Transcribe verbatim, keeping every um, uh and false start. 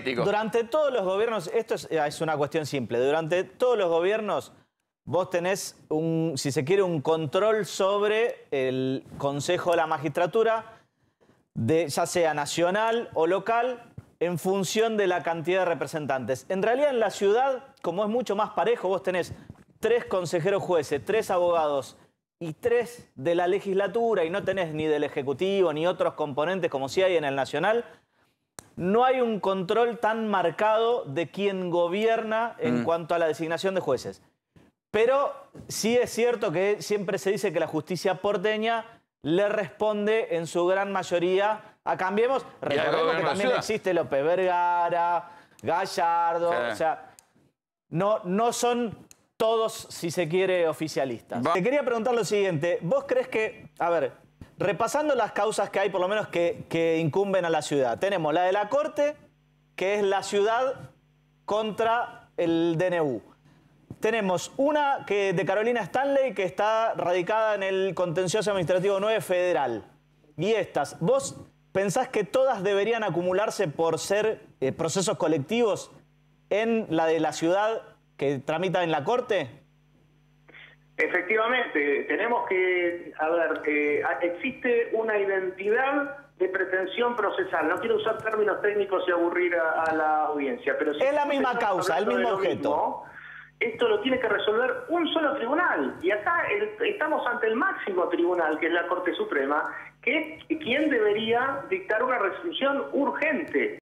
político. Durante todos los gobiernos, esto es, es una cuestión simple, durante todos los gobiernos vos tenés, un, si se quiere, un control sobre el Consejo de la Magistratura, de, ya sea nacional o local, en función de la cantidad de representantes. En realidad en la ciudad, como es mucho más parejo, vos tenés tres consejeros jueces, tres abogados y tres de la legislatura y no tenés ni del Ejecutivo ni otros componentes como si hay en el nacional, no hay un control tan marcado de quién gobierna en mm. cuanto a la designación de jueces. Pero sí es cierto que siempre se dice que la justicia porteña le responde en su gran mayoría a Cambiemos. Recordemos que también existe López Vergara, Gallardo, sí. o sea, no, no son todos, si se quiere, oficialistas. Va. Te quería preguntar lo siguiente, ¿vos crees que, a ver, repasando las causas que hay, por lo menos que, que incumben a la ciudad, tenemos la de la Corte, que es la ciudad contra el D N U. Tenemos una que de Carolina Stanley, que está radicada en el Contencioso Administrativo nueve Federal. Y estas, ¿vos pensás que todas deberían acumularse por ser eh, procesos colectivos en la de la ciudad que tramita en la Corte? Efectivamente, tenemos que, a ver, eh, existe una identidad de pretensión procesal. No quiero usar términos técnicos y aburrir a, a la audiencia, pero si es la misma causa, el mismo objeto. Mismo, esto lo tiene que resolver un solo tribunal. Y acá el, estamos ante el máximo tribunal, que es la Corte Suprema, que es quien debería dictar una resolución urgente.